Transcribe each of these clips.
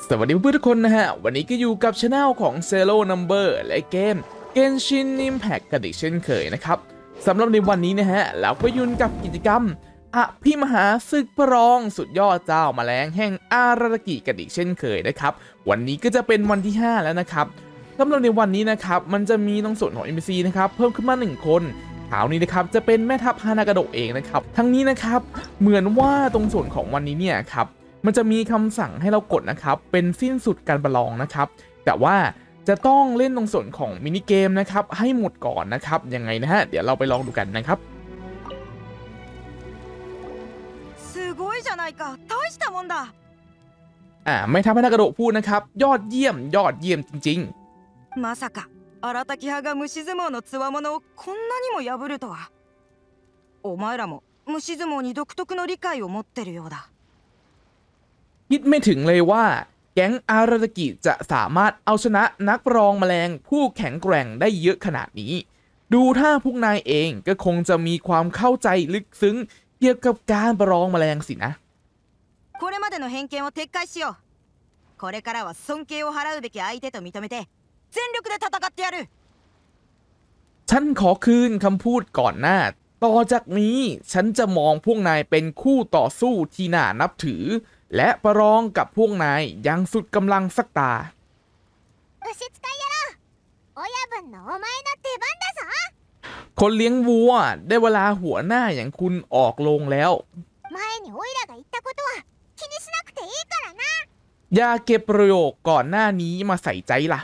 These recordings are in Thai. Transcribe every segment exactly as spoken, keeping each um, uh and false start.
สวัสดีเพื่อนทุกคนนะฮะวันนี้ก็อยู่กับช anel ของ Zero Number และเกม Genshin Impact กันอีกเช่นเคยนะครับสำหรับในวันนี้นะฮะเราก็ยุ่นกับกิจกรรมอภิมหาศึกพระรองสุดยอดเจ้าแมลงแห่งอารารากิกันอีกเช่นเคยนะครับวันนี้ก็จะเป็นวันที่ห้าแล้วนะครับสำหรับในวันนี้นะครับมันจะมีตรงส่วนของ เอ็น พี ซี นะครับเพิ่มขึ้นมาหนึ่งคนคราวนี้นะครับจะเป็นแม่ทัพฮานากาโดะเองนะครับทั้งนี้นะครับเหมือนว่าตรงส่วนของวันนี้เนี่ยครับมันจะมีคำสั่งให้เรากดนะครับเป็นสิ้นสุดการประลองนะครับแต่ว่าจะต้องเล่นตรงส่วนของมินิเกมนะครับให้หมดก่อนนะครับยังไงนะฮะเดี๋ยวเราไปลองดูกันนะครับอ่าไม่ทำให้นักกระโดดพูดนะครับยอดเยี่ยมยอดเยี่ยมจริงๆまさか荒滝派が虫相撲のつわものをこんなにも破るとは。お前らも虫相撲に独特の理解を持ってるようだ。 คิดไม่ถึงเลยว่าแก๊งอาราตากิจะสามารถเอาชนะนักประลองแมลงผู้แข็งแกร่งได้เยอะขนาดนี้ดูถ้าพวกนายเองก็คงจะมีความเข้าใจลึกซึ้งเกี่ยวกับการประลองแมลงสินะこれまでの偏見を撤回しよう。これからは尊敬を払うべき相手と認めて全力で戦ってやる。 ฉันขอคืนคำพูดก่อนหน้าต่อจากนี้ฉันจะมองพวกนายเป็นคู่ต่อสู้ที่น่านับถือและประลองกับพวกนายอย่างสุดกำลังสักตาคนเลี้ยงวัวได้เวลาหัวหน้าอย่างคุณออกโรงแล้วอย่าเก็บประโยคก่อนหน้านี้มาใส่ใจล่ะ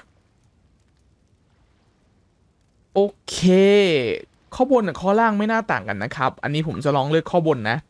โอเคข้อบนกับข้อล่างไม่น่าต่างกันนะครับอันนี้ผมจะลองเลือกข้อบนนะ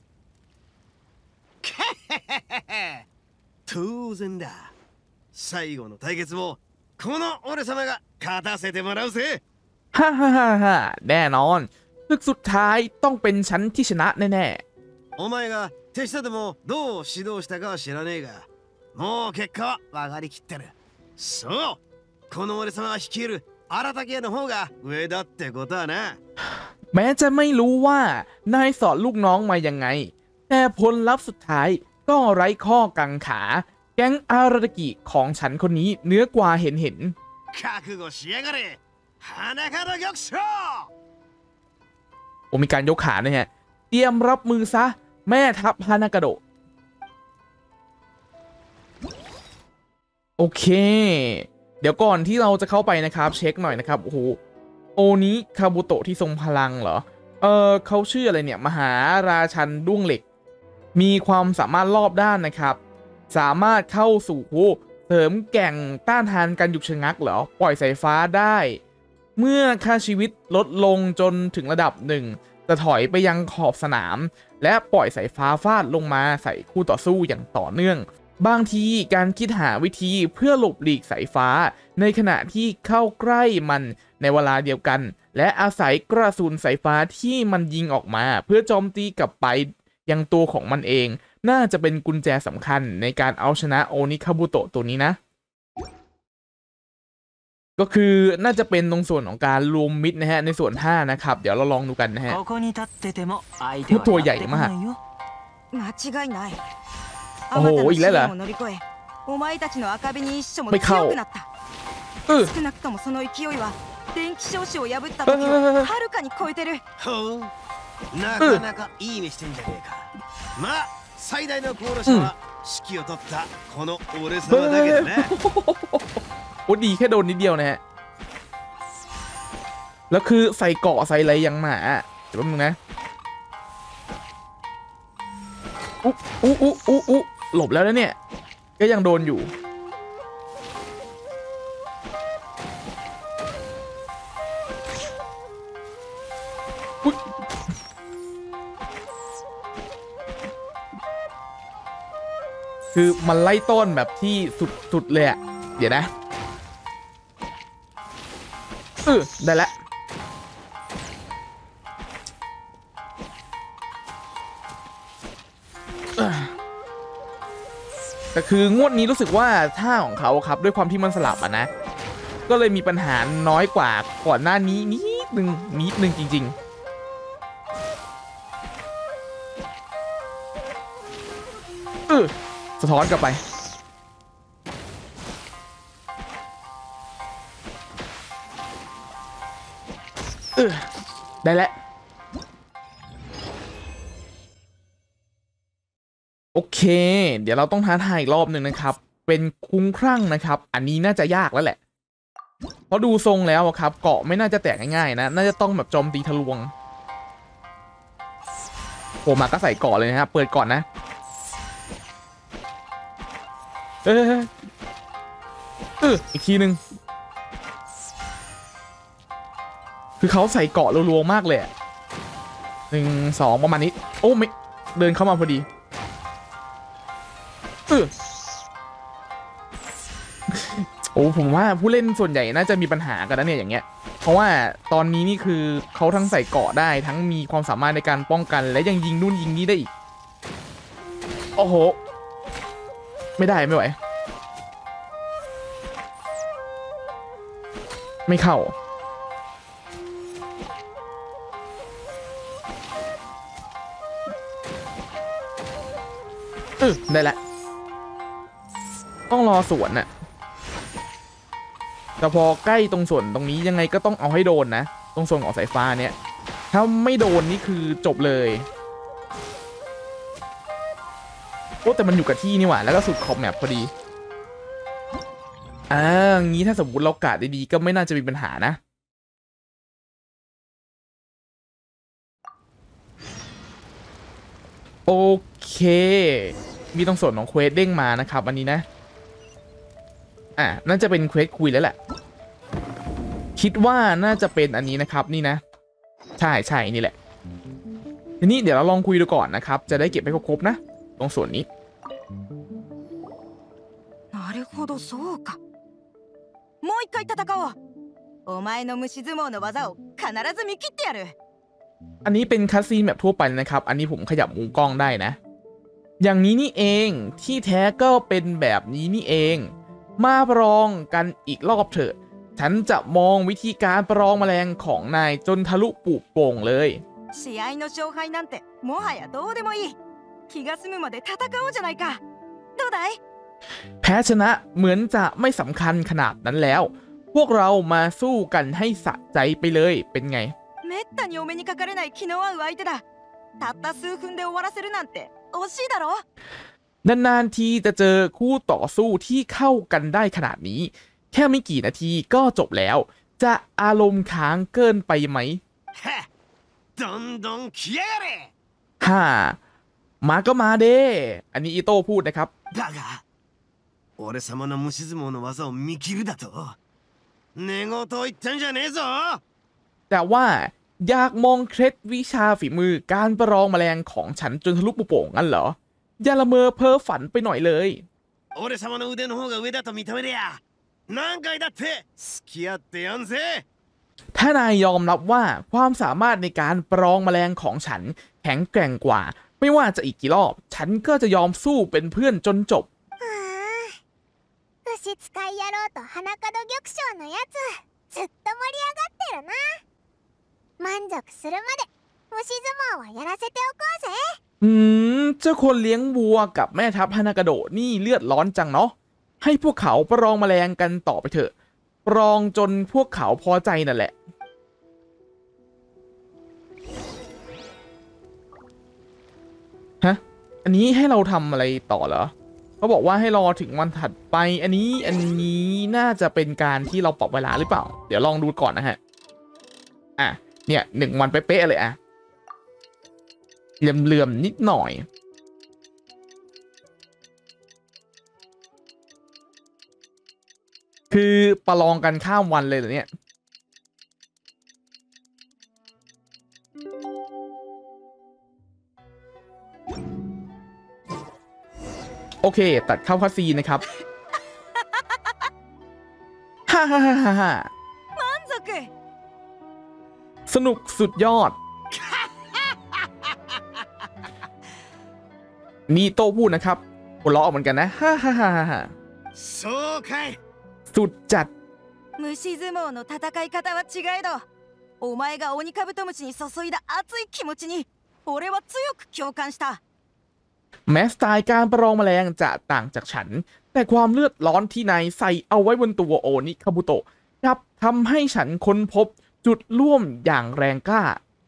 当然だ。最後の対決もこの俺様が勝たせてもらうぜ。 ฮ่าฮ่าฮ่าฮ่าแน่นอนศึกสุดท้ายต้องเป็นฉันที่ชนะแน่ๆお前が手下でもどう指導したかは知らねえが、もう結果は分かりきってる。そう、この俺様が率いる荒滝屋の方が上だってことはな。 แม้จะไม่รู้ว่านายสอนลูกน้องมายังไงแต่ผลลัพธ์สุดท้ายก็ไร้ข้อกังขาแก๊งอาราตากิของฉันคนนี้เนื้อกว่าเห็นเห็น覚悟しやがれ花形玉将โอ้มีการยกขาเนี่ยฮะเตรียมรับมือซะแม่ทัพฮานากาโดะโอเคเดี๋ยวก่อนที่เราจะเข้าไปนะครับเช็คหน่อยนะครับโอ้โหโอนี้คาบุโตะที่ทรงพลังเหรอเออเขาชื่ออะไรเนี่ยมหาราชันด้วงเหล็กมีความสามารถรอบด้านนะครับสามารถเข้าสู่เสริมแก่งต้านทานการหยุดชะงักเหรอปล่อยสายฟ้าได้เมื่อค่าชีวิตลดลงจนถึงระดับหนึ่งจะถอยไปยังขอบสนามและปล่อยสายฟ้าฟาดลงมาใส่คู่ต่อสู้อย่างต่อเนื่องบางทีการคิดหาวิธีเพื่อหลบหลีกสายฟ้าในขณะที่เข้าใกล้มันในเวลาเดียวกันและอาศัยกระสุนสายฟ้าที่มันยิงออกมาเพื่อโจมตีกลับไปยังตัวของมันเองน่าจะเป็นกุญแจสำคัญในการเอาชนะโอนิคาบุโตะตัวนี้นะก็คือน่าจะเป็นตรงส่วนของการรวมมิตรนะฮะในส่วนห้านะครับเดี๋ยวเราลองดูกันนะฮะตัวใหญ่มากโอ้โหอีกแล้วเหรอไม่เข้าเออ電気少子を破った時をはるかに超えてる。 なかなかいい目してんじゃねえか。まあ最大の功労者は指揮を取ったこの俺様だけどね。 โอ้ดีแค่โดนนิดเดียวนะฮะแล้วคือใส่เกาะใส่อะไรยังหนาเดี๋ยวแป๊บนึงนะอุ๊อุ๊อุ๊อุ๊อุ๊หลบแล้วนะเนี่ยก็ยังโดนอยู่คือมันไล่ต้นแบบที่สุดๆเลยอะเดี๋ยวนะเออได้แล้วแต่คืองวดนี้รู้สึกว่าท่าของเขาครับด้วยความที่มันสลับอะนะก็เลยมีปัญหาน้อยกว่าก่อนหน้านี้นิดนึงนิดนึงจริงๆ อสะท้อนกลับไปได้แล้วโอเคเดี๋ยวเราต้องท้าทายอีกรอบหนึ่งนะครับเป็นคุ้งครั่งนะครับอันนี้น่าจะยากแล้วแหละเพราะดูทรงแล้วครับเกาะไม่น่าจะแตกง่ายๆนะน่าจะต้องแบบโจมตีทะลวงโผล่มาก็ใส่เกาะเลยนะครับเปิดก่อนนะเออเอออีกทีนึงคือเขาใส่เกาะรัวๆมากเลยหนึ่งสองประมาณนี้โอ้ไม่เดินเข้ามาพอดีเออโอ้ผมว่าผู้เล่นส่วนใหญ่น่าจะมีปัญหากันนะเนี่ยอย่างเงี้ยเพราะว่าตอนนี้นี่คือเขาทั้งใส่เกาะได้ทั้งมีความสามารถในการป้องกันและยังยิงนู่นยิงนี่ได้อีกโอ้โหไม่ได้ไม่ไหวไม่เข้าเออได้แล้วต้องรอสวนน่ะแต่พอใกล้ตรงส่วนตรงนี้ยังไงก็ต้องเอาให้โดนนะตรงส่วนของสายฟ้าเนี่ยถ้าไม่โดนนี่คือจบเลยโอ้แต่มันอยู่กับที่นี่หว่าแล้วก็สุดขอบแมปพอดีอ่างี้ถ้าสมมติเรากะดีๆก็ไม่น่าจะมีปัญหานะโอเคมีตรงส่วนของเควสเด้งมานะครับอันนี้นะอ่ะน่าจะเป็นเควสคุยแล้วแหละคิดว่าน่าจะเป็นอันนี้นะครับนี่นะใช่ใช่นี่แหละทีนี้เดี๋ยวเราลองคุยดูก่อนนะครับจะได้เก็บให้ครบๆนะตรงส่วนนี้なるほどそうかもう一回戦おうお前の虫相撲の技を必ず見切ってやるอันนี้เป็นคัสซีนแบบทั่วไปนะครับอันนี้ผมขยับมุมกล้องได้นะอย่างนี้นี่เองที่แท้ก็เป็นแบบนี้นี่เองมาประลองกันอีกรอบเถอะฉันจะมองวิธีการประลองแมลงของนายจนทะลุปุโป่งเลย試合の勝敗なんてもはやどうでもいい気が済むまで戦おうじゃないかどうだいแพ้ชนะเหมือนจะไม่สำคัญขนาดนั้นแล้วพวกเรามาสู้กันให้สะใจไปเลยเป็นไงめったにお目にかかれない気の合う相手だたった数分で終わらせるなんて惜しいだろนานๆทีจะเจอคู่ต่อสู้ที่เข้ากันได้ขนาดนี้แค่ไม่กี่นาทีก็จบแล้วจะอารมณ์ค้างเกินไปไหมどんどん来やがれฮ่ามาก็มาเด้อันนี้อิโต้พูดนะครับだが俺様の虫相撲の技を見切るだと寝言を言ったんじゃねえぞแต่ว่าอยากมองเคล็ดวิชาฝีมือการประลองแมลงของฉันจนทะลุปุโป่งงั้นเหรออย่าละเมอเพ้อฝันไปหน่อยเลย俺様の腕の方が上だと認めりゃ何回だって付き合ってやんぜถ้านายยอมรับว่าความสามารถในการประลองแมลงของฉันแข็งแกร่งกว่าไม่ว่าจะอีกกี่รอบฉันก็จะยอมสู้เป็นเพื่อนจนจบ牛使い野郎と花門玉将のやつずっと盛り上がってるな満足するまで虫相撲はやらせておこうぜอืมเจ้าคนเลี้ยงวัวกับแม่ทัพฮานากาโดะนี่เลือดร้อนจังเนาะให้พวกเขาประลองแมลงกันต่อไปเถอะประลองจนพวกเขาพอใจนั่นแหละฮะอันนี้ให้เราทำอะไรต่อเหรอเขาบอกว่าให้รอถึงวันถัดไปอันนี้อันนี้น่าจะเป็นการที่เราปรับเวลาหรือเปล่าเดี๋ยวลองดูก่อนนะฮะอ่ะเนี่ยหนึ่งวันเป๊ะๆเลยอ่ะเหลื่อมๆนิดหน่อยคือประลองกันข้ามวันเลยเหรอเนี่ยโอเคตัดเข้าคัสซีนนะครับฮ่าฮ่าฮ่าฮ่า満足สนุกสุดยอดนี่โต้พูดนะครับหัวเราะเหมือนกันนะฮ่าฮ่าฮ่าฮ่าそうかいสุดจัด虫相撲の戦い方は違えどお前がオニカブトムシに注いだ熱い気持ちに俺は強く共感したแม้สไตล์การประลองแมลงจะต่างจากฉันแต่ความเลือดร้อนที่นายใส่เอาไว้บนตัวโอนิคาบุโตะครับทำให้ฉันค้นพบจุดร่วมอย่างแรงกล้า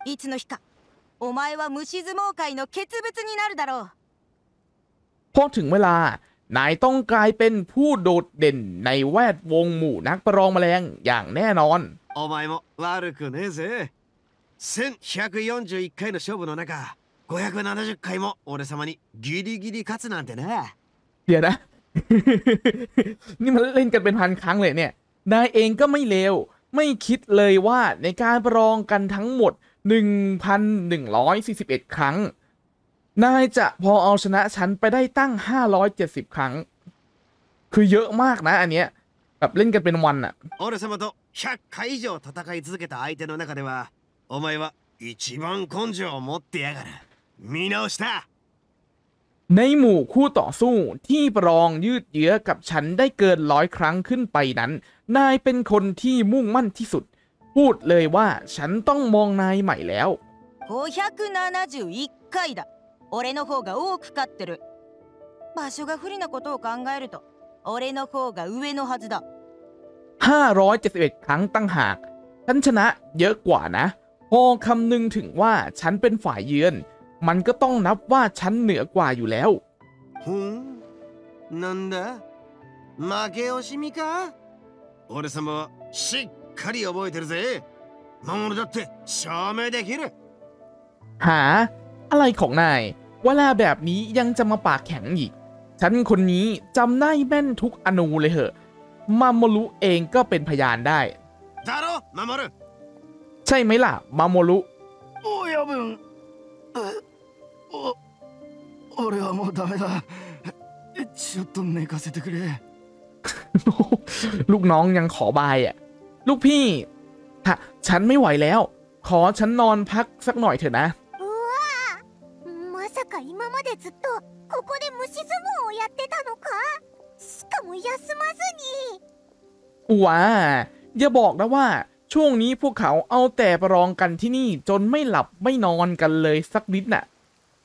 いつの日かお前は虫相撲界の傑物になるだろうพอถึงเวลานายต้องกลายเป็นผู้โดดเด่นในแวดวงหมู่นักประลองแมลงอย่างแน่นอนお前も悪くねえぜ。せんひゃくよんじゅういっかいの勝負の中ごひゃくななじゅっかいも俺様にギリギリ勝つなんてな。 เดี๋ยวนะ นี่มันเล่นกันเป็นพันครั้งเลยเนี่ยนายเองก็ไม่เลวไม่คิดเลยว่าในการประลองกันทั้งหมด หนึ่งพันหนึ่งร้อยสี่สิบเอ็ด ครั้งนายจะพอเอาชนะฉันไปได้ตั้งห้าร้อยเจ็ดสิบครั้งคือเยอะมากนะอันเนี้ยแบบเล่นกันเป็นวันอะ俺様とひゃっかい以上戦い続けた相手の中ではお前は一番根性を持ってやがる。見直した。 ในหมู่คู่ต่อสู้ที่ประลองยืดเยื้อกับฉันได้เกินร้อยครั้งขึ้นไปนั้นนายเป็นคนที่มุ่งมั่นที่สุดพูดเลยว่าฉันต้องมองนายใหม่แล้วごひゃくななじゅういっかいだ俺の方が多く勝ってる場所が不利なことを考えると俺の方が上のはずだห้าร้อยเจ็ดสิบเอ็ดครั้งตั้งหากฉันชนะเยอะกว่านะพอคำนึงถึงว่าฉันเป็นฝ่ายเยือนมันก็ต้องนับว่าฉันเหนือกว่าอยู่แล้วふんなんだ負け惜しみか。俺様はしっかり覚えてるぜ。守るだって証明できる。 หาอะไรของนายเวลาแบบนี้ยังจะมาปากแข็งอีกฉันคนนี้จำได้แม่นทุกอนูเลยเหอะมาโมรุเองก็เป็นพยานได้だろ守る。 ใช่ไหมล่ะมาโมรุ親分お俺はもうダメだ。ちょっと寝かせてくれ。 ลูกน้องยังขอบายอ่ะลูกพี่ถ้าฉันไม่ไหวแล้วขอฉันนอนพักสักหน่อยเถอะนะうわまさか今までずっとここで虫相撲をやってたのか。しかも休まずにว้าอย่าบอกนะว่าช่วงนี้พวกเขาเอาแต่ประลองกันที่นี่จนไม่หลับไม่นอนกันเลยสักนิดน่ะ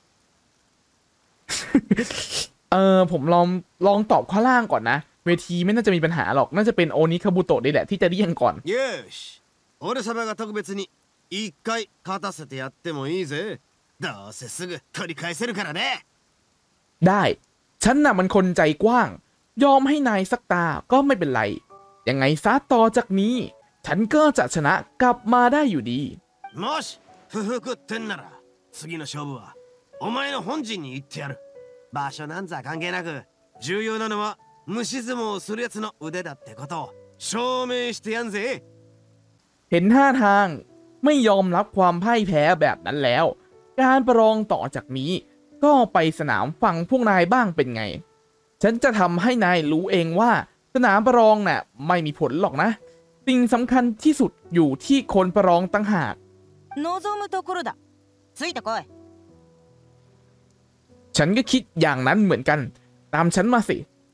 เออผมลองลองตอบข้อล่างก่อนนะเวทีไม่น่าจะมีปัญหาหรอกน่าจะเป็นโอนิคาบุโตะนี่แหละที่จะเรียงก่อนよし俺様が特別に一回勝たせてやってもいいぜ。どうせすぐ取り返せるからね。 ได้ฉันน่ะมันคนใจกว้างยอมให้นายสักตาก็ไม่เป็นไรยังไงซะต่อจากนี้ฉันก็จะชนะกลับมาได้อยู่ดีもし不服ってんなら次の勝負はお前の本陣に行ってやる。場所なんざ関係なく重要なのは虫相撲をするやつの腕だってことを証明してやんぜ。 เห็นท่าทางไม่ยอมรับความพ่ายแพ้แบบนั้นแล้วการประลองต่อจากนี้ก็ไปสนามฝั่งพวกนายบ้างเป็นไงฉันจะทำให้นายรู้เองว่าสนามประลองน่ะไม่มีผลหรอกนะสิ่งสำคัญที่สุดอยู่ที่คนประลองต่างหาก望むところだついてこいฉันก็คิดอย่างนั้นเหมือนกันตามฉันมาสิ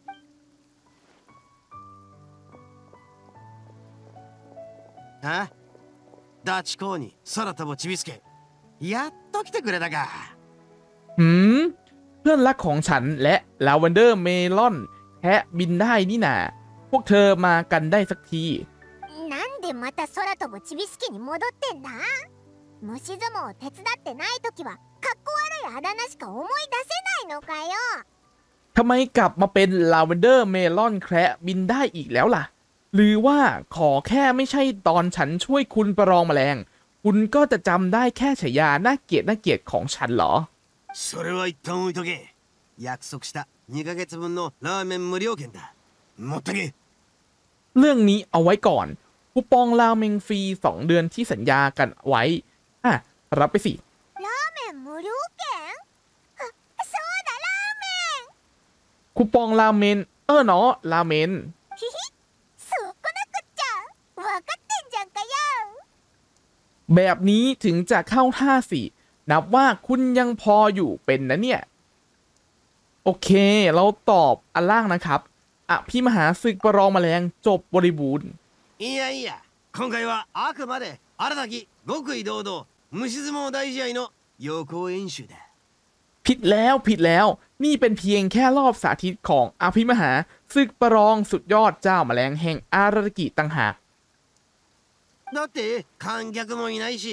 ฮะダチ公に空飛ぶちびすけやっと来てくれたか。 หืมเพื่อนรักของฉันและลาเวนเดอร์เมลอนแค่บินได้นี่นาพวกเธอมากันได้สักทีなんでまた空飛ぶちびすけに戻ってんだ。虫相撲を手伝ってない時はかっこ悪いあだ名しか思い出せないのかよ。 ทำไมกลับมาเป็นลาเวนเดอร์เมลอนแคระบินได้อีกแล้วล่ะหรือว่าขอแค่ไม่ใช่ตอนฉันช่วยคุณประลองแมลงคุณก็จะจำได้แค่ฉายาน่าเกลียดน่าเกลียดของฉันเหรอそれは一旦置いとけ。約束したにかげつぶんのラーメン無料券だ。持ってけ。 เรื่องนี้เอาไว้ก่อนคูปองราเมงฟรีสองเดือนที่สัญญากันไว้อ่ะรับไปสิラーメン無料券あそうだラーメンคูปองราเมนเออเนาะราเมนひひそうこなくっちゃわかってんじゃんかよแบบนี้ถึงจะเข้าท่าสินับว่าคุณยังพออยู่เป็นนะเนี่ยโอเคเราตอบอันล่างนะครับอภิมหาศึกประลองแมลงจบบริบูรณ์いやいや今回はあくまで新たき極意堂々虫相撲大試合の予行演習だ。 ผิดแล้วผิดแล้วนี่เป็นเพียงแค่รอบสาธิตของอภิมหาศึกประลองสุดยอดเจ้าแมลงแห่งอารากิต่างหากだって観客もいないし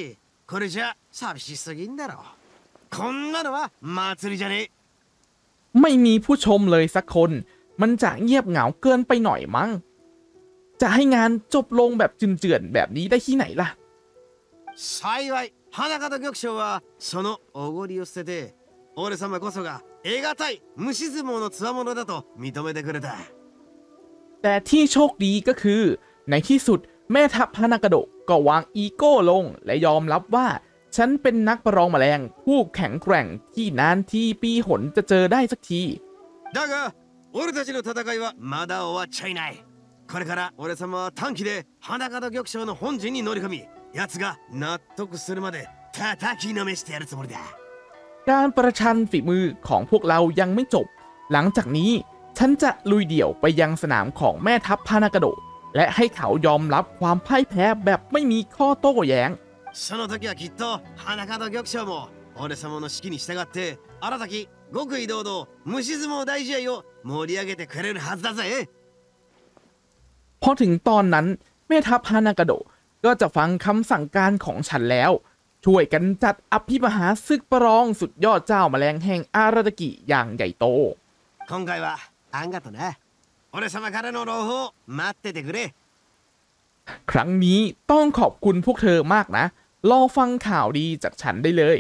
これじゃ寂しすぎんだろこんなのは祭りじゃねえไม่มีผู้ชมเลยสักคนมันจะเงียบเหงาเกินไปหน่อยมั้งจะให้งานจบลงแบบจืดๆแบบนี้ได้ที่ไหนล่ะ幸い花形玉将はそのおごりを捨てて俺様こそが得難い虫相撲のつわものだと認めてくれたแต่ที่โชคดีก็คือในที่สุดแม่ทัพฮานากาโดะก็วางอีโก้ลงและยอมรับว่าฉันเป็นนักประลองแมลงผู้แข็งแกร่งที่นานทีปีหนจะเจอได้สักทีだが俺たちの戦いはまだ終わっちゃいないこれから俺様は短期で花形玉将の本陣に乗り込み奴が納得するまで叩きのめしてやるつもりだการประชันฝีมือของพวกเรายังไม่จบหลังจากนี้ฉันจะลุยเดี่ยวไปยังสนามของแม่ทัพฮานากาโดะและให้เขายอมรับความพ่ายแพ้แบบไม่มีข้อโต้แย้งその時はきっと花形玉将も俺様の指揮に従って新たき極意堂々虫相撲大試合を盛り上げてくれるはずだぜพอถึงตอนนั้นแม่ทัพฮานากาโดะก็จะฟังคำสั่งการของฉันแล้วช่วยกันจัดอภิมหาศึกประลองสุดยอดเจ้าแมลงแห่งอาราตากิอย่างใหญ่โต今回はあんがとな俺様からの朗報待っててくれครั้งนี้ต้องขอบคุณพวกเธอมากนะรอฟังข่าวดีจากฉันได้เลย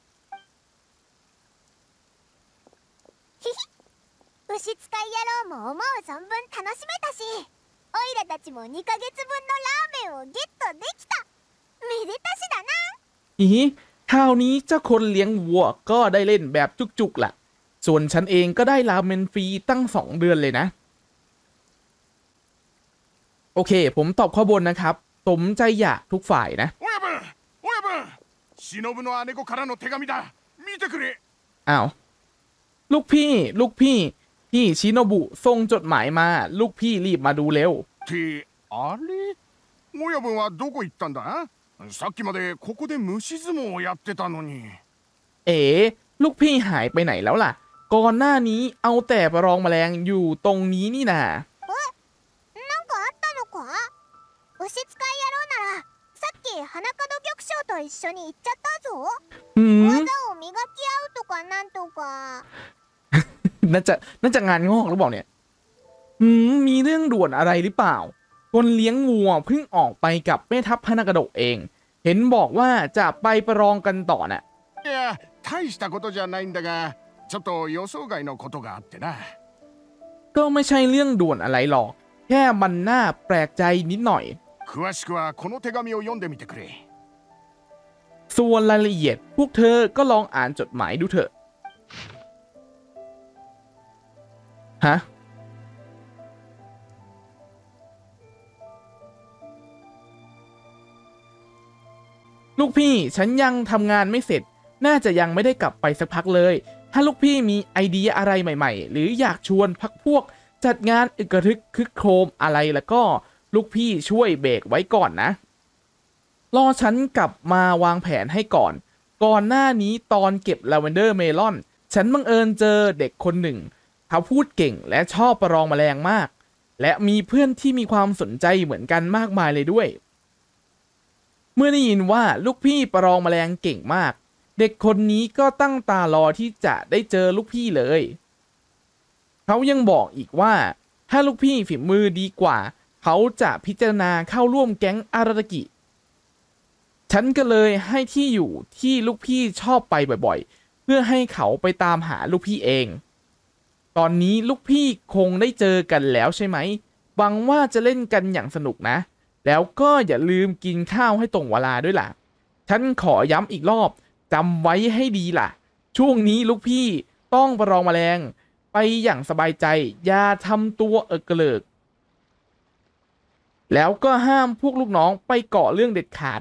牛使い野郎も思う存分楽しめたしオイラたちもにかげつぶんのラーメンをゲットできためでたしだなอีคราวนี้เจ้าคนเลี้ยงวัวก็ได้เล่นแบบจุกๆล่ะส่วนฉันเองก็ได้ราเมนฟรีตั้งสองเดือนเลยนะโอเคผมตอบข้อบนนะครับสมใจอยากทุกฝ่ายนะ親分親分忍の姉子からの手紙だ見てくれอ้าวลูกพี่ลูกพี่ที่ชิโนบุส่งจดหมายมาลูกพี่รีบมาดูเร็วってあれ親分はどこ行ったんださっきまでここで虫相撲をやってたのにเอ๋ลูกพี่หายไปไหนแล้วล่ะก่อนหน้านี้เอาแต่ประลองแมลงอยู่ตรงนี้นี่นาなんかあったのか牛使い野郎ならさっき花門玉将と一緒に行っちゃったぞหืม技を磨き合うとかなんとかน่าจะน่าจะงานงอกหรือเปล่าเนี่ยหืมมีเรื่องด่วนอะไรหรือเปล่าคนเลี้ยงวัวเพิ่งออกไปกับแม่ทัพฮานากาโดะเองเห็นบอกว่าจะไปประลองกันต่อน่ะいや大したことじゃないんだがちょっと予想外のことがあってなก็ไม่ใช่เรื่องด่วนอะไรหรอกแค่มันน่าแปลกใจนิดหน่อย詳しくはこの手紙を読んでみてくれส่วนรายละเอียดพวกเธอก็ลองอ่านจดหมายดูเถอะฮะลูกพี่ฉันยังทำงานไม่เสร็จน่าจะยังไม่ได้กลับไปสักพักเลยถ้าลูกพี่มีไอเดียอะไรใหม่ๆหรืออยากชวนพักพวกจัดงานอึกระทึกคึกโครมอะไรแล้วก็ลูกพี่ช่วยเบรกไว้ก่อนนะรอฉันกลับมาวางแผนให้ก่อนก่อนหน้านี้ตอนเก็บลาเวนเดอร์เมลอนฉันบังเอิญเจอเด็กคนหนึ่งเขาพูดเก่งและชอบประลองแมลงมากและมีเพื่อนที่มีความสนใจเหมือนกันมากมายเลยด้วยเมื่อได้ยินว่าลูกพี่ประลองแมลงเก่งมากเด็กคนนี้ก็ตั้งตารอที่จะได้เจอลูกพี่เลยเขายังบอกอีกว่าถ้าลูกพี่ฝีมือดีกว่าเขาจะพิจารณาเข้าร่วมแก๊งอาราตากิฉันก็เลยให้ที่อยู่ที่ลูกพี่ชอบไปบ่อยๆเพื่อให้เขาไปตามหาลูกพี่เองตอนนี้ลูกพี่คงได้เจอกันแล้วใช่ไหมหวังว่าจะเล่นกันอย่างสนุกนะแล้วก็อย่าลืมกินข้าวให้ตรงเวลาด้วยล่ะฉันขอย้ำอีกรอบจำไว้ให้ดีล่ะช่วงนี้ลูกพี่ต้องประลองแมลงไปอย่างสบายใจอย่าทำตัวเอิกเกลิกแล้วก็ห้ามพวกลูกน้องไปก่อเรื่องเด็ดขาด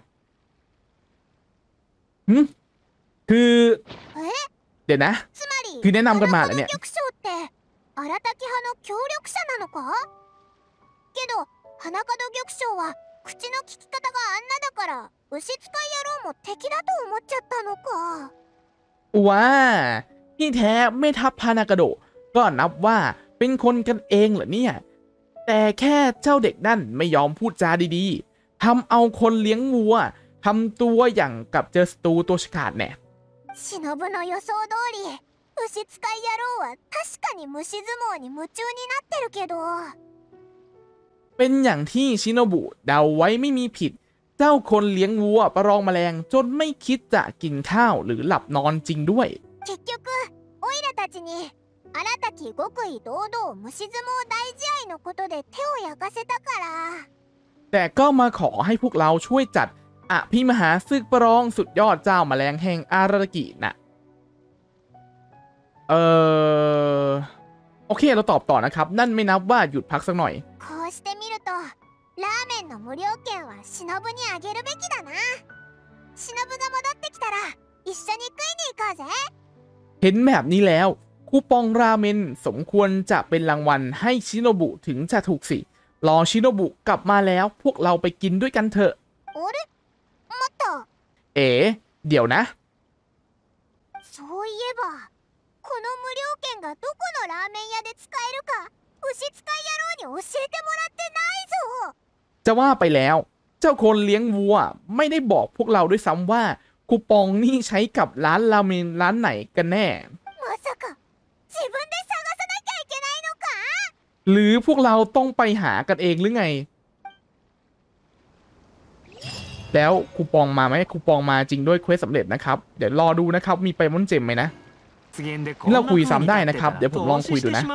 หึคือเดี๋ยวนะคือแนะนำกันมาแล้วเนี่ย玉将って荒滝派の協力者なのかけど花門玉将は口の利き方があんなだから牛使い野郎も敵だと思っちゃったのかว้าที่แท้ไม่ทัพฮานากาโดะก็นับว่าเป็นคนกันเองเหรอเนี่ยแต่แค่เจ้าเด็กนั่นไม่ยอมพูดจาดีๆทำเอาคนเลี้ยงวัวพทำตัวอย่างกับเจอศัตรูตัวฉกาจแน่忍の予想通り牛使い野郎は確かに虫相撲に夢中になってるけどเป็นอย่างที่ชิโนบุเดาไว้ไม่มีผิดเจ้าคนเลี้ยงวัวประลองแมลงจนไม่คิดจะกินข้าวหรือหลับนอนจริงด้วย結局オイラたちに新たき極意堂々虫相撲大試合のことで手を焼かせたからแต่ก็มาขอให้พวกเราช่วยจัดอภิมหาศึกประลองสุดยอดเจ้าแมลงแห่งอารากินะเออโอเคเราตอบต่อนะครับนั่นไม่นับว่าหยุดพักสักหน่อยこうしてみるとラーメンの無料券は忍にあげるべきだな忍が戻ってきたら一緒に食いに行こうぜเห็นแบบนี้แล้วคูปองราเมนสมควรจะเป็นรางวัลให้ชิโนบุถึงจะถูกสิรอชิโนบุกลับมาแล้วพวกเราไปกินด้วยกันเถอะあれ待ったเอ๋เดี๋ยวนะそういえばこの無料券がどこのラーメン屋で使えるか牛使い野郎に教えてもらってないぞจะว่าไปแล้วเจ้าคนเลี้ยงวัวไม่ได้บอกพวกเราด้วยซ้ำว่าคูปองนี่ใช้กับร้านราเมนร้านไหนกันแน่まさか自分で探さなきゃいけないのかหรือพวกเราต้องไปหากันเองหรือไงแล้วคูปองมาไหมคูปองมาจริงด้วยเควสสำเร็จนะครับเดี๋ยวรอดูนะครับมีไปมอนเจมไหมนะนี่เราคุยซ้ำได้นะครับเดี๋ยวผมลองคุยดูนะ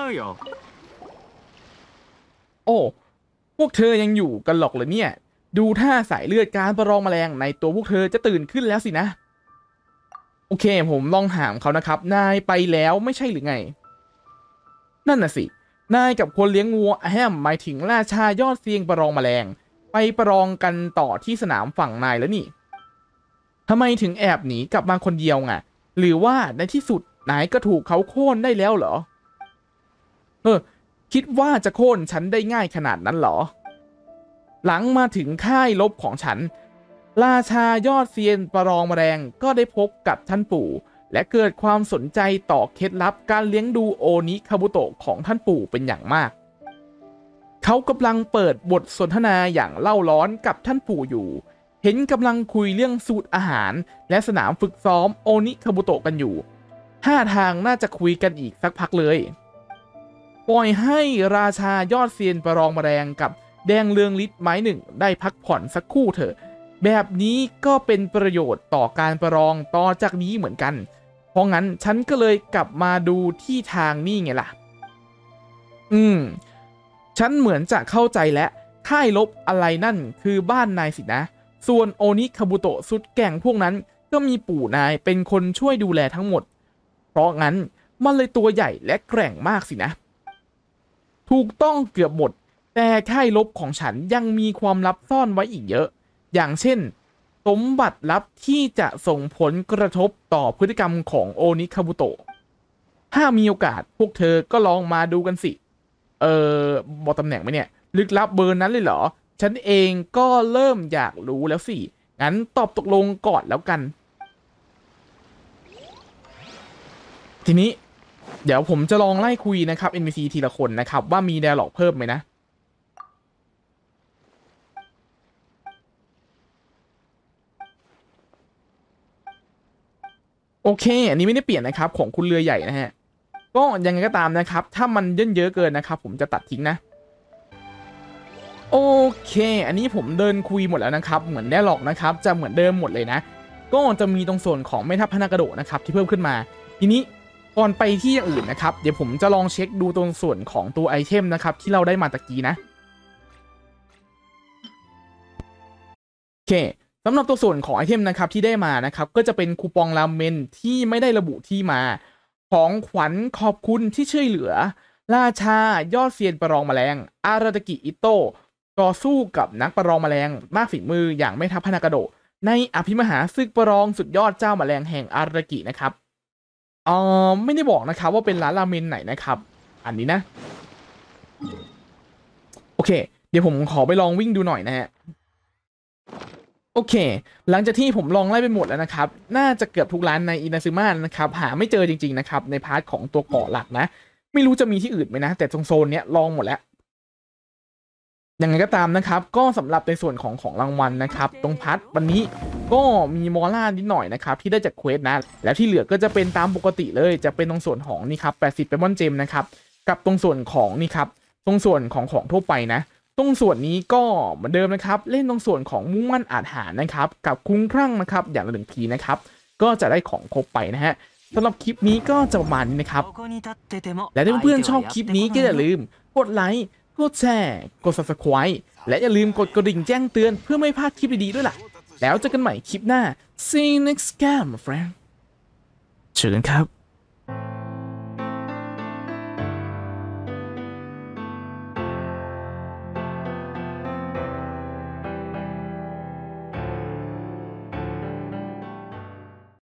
โอ้พวกเธอยังอยู่กันหรอกเหรอเนี่ยดูท่าสายเลือดการประลองแมลงในตัวพวกเธอจะตื่นขึ้นแล้วสินะโอเคผมลองถามเขานะครับนายไปแล้วไม่ใช่หรือไงนั่นน่ะสินายกับคนเลี้ยงวัวแฮมหมายถึงราชายอดเซียงประลองแมลงไปประลองกันต่อที่สนามฝั่งนายแล้วนี่ทำไมถึงแอบหนีกลับมาคนเดียวไงหรือว่าในที่สุดนายก็ถูกเขาโค่นได้แล้วเหรอเออคิดว่าจะโค่นฉันได้ง่ายขนาดนั้นเหรอหลังมาถึงค่ายลบของฉันราชายอดเซียนประลองแมลงก็ได้พบกับท่านปู่และเกิดความสนใจต่อเคล็ดลับการเลี้ยงดูโอนิคาบุโตะของท่านปู่เป็นอย่างมากเขากำลังเปิดบทสนทนาอย่างเล่าร้อนกับท่านปู่อยู่เห็นกำลังคุยเรื่องสูตรอาหารและสนามฝึกซ้อมโอนิคาบุโตะกันอยู่ท่าทางน่าจะคุยกันอีกสักพักเลยปล่อยให้ราชายอดเซียนประลองแมลงกับแดงเรืองฤทธิ์ไม้หนึ่งได้พักผ่อนสักครู่เถอะแบบนี้ก็เป็นประโยชน์ต่อการประลองต่อจากนี้เหมือนกันเพราะงั้นฉันก็เลยกลับมาดูที่ทางนี่ไงล่ะอืมฉันเหมือนจะเข้าใจแล้วค่ายลบอะไรนั่นคือบ้านนายสินะส่วนโอนิคาบุโตะสุดแก่งพวกนั้นก็มีปู่นายเป็นคนช่วยดูแลทั้งหมดเพราะงั้นมันเลยตัวใหญ่และแกร่งมากสินะถูกต้องเกือบหมดแต่ค่ายลบของฉันยังมีความลับซ่อนไว้อีกเยอะอย่างเช่นสมบัติลับที่จะส่งผลกระทบต่อพฤติกรรมของโอนิคาบุโตะถ้ามีโอกาสพวกเธอก็ลองมาดูกันสิเออบอกตำแหน่งไหมเนี่ยลึกลับเบอร์นั้นเลยเหรอฉันเองก็เริ่มอยากรู้แล้วสิงั้นตอบตกลงก่อนแล้วกันทีนี้เดี๋ยวผมจะลองไล่คุยนะครับ เอ็น พี ซี ทีละคนนะครับว่ามี dialog เพิ่มไหมนะโอเคอันนี้ไม่ได้เปลี่ยนนะครับของคุณเรือใหญ่นะฮะก็ยังไงก็ตามนะครับถ้ามันเยอะเยอะเกินนะครับผมจะตัดทิ้งนะโอเคอันนี้ผมเดินคุยหมดแล้วนะครับเหมือนได้หลอกนะครับจะเหมือนเดิมหมดเลยนะก็จะมีตรงส่วนของแม่ทัพพนากระโดดนะครับที่เพิ่มขึ้นมาทีนี้ก่อนไปที่อย่างอื่นนะครับเดี๋ยวผมจะลองเช็คดูตรงส่วนของตัวไอเทมนะครับที่เราได้มาตะกี้นะโอเคสำหรับตัวส่วนของไอเทมนะครับที่ได้มานะครับก็จะเป็นคูปองราเมนที่ไม่ได้ระบุที่มาของขวัญขอบคุณที่ช่วยเหลือราชายอดเซียนประลองแมลงอาราตากิอิโตะต่อสู้กับนักประลองแมลงมากฝีมืออย่างแม่ทัพพนากระโดดในอภิมหาศึกประลองสุดยอดเจ้าแมลงแห่งอาราตากินะครับเอ่อไม่ได้บอกนะครับว่าเป็นร้านราเมนไหนนะครับอันนี้นะโอเคเดี๋ยวผมขอไปลองวิ่งดูหน่อยนะฮะโอเคหลังจากที่ผมลองไล่ไปหมดแล้วนะครับน่าจะเกือบทุกร้านในอินาซึมะนะครับหาไม่เจอจริงๆนะครับในพาร์ทของตัวเกาะหลักนะไม่รู้จะมีที่อื่นไหมนะแต่ตรงโซนเนี้ยลองหมดแล้วยังไงก็ตามนะครับก็สำหรับในส่วนของของรางวัลนะครับตรงพัทวันนี้ก็มีมอล่านิดหน่อยนะครับที่ได้จากเควสนะแล้วที่เหลือก็จะเป็นตามปกติเลยจะเป็นตรงส่วนของนี่ครับแปดสิบเปมอนเจมนะครับกับตรงส่วนของนี่ครับตรงส่วนของของทั่วไปนะตรงส่วนนี้ก็เหมือนเดิมนะครับเล่นตรงส่วนของมุ่งมั่นอาจหารนะครับกับคุ้มครั่งนะครับอย่างละหนึ่งทีนะครับก็จะได้ของครบไปนะฮะสำหรับคลิปนี้ก็จะประมาณนี้นะครับและถ้าเพื่อนๆชอบคลิปนี้ก็อย่าลืมกดไลค์กดแชร์กด ซับสไครบ์ และอย่าลืมกดกระดิ่งแจ้งเตือนเพื่อไม่พลาดคลิปดีๆด้วยล่ะแล้วเจอกันใหม่คลิปหน้า see you next time my friend เจอกันครับ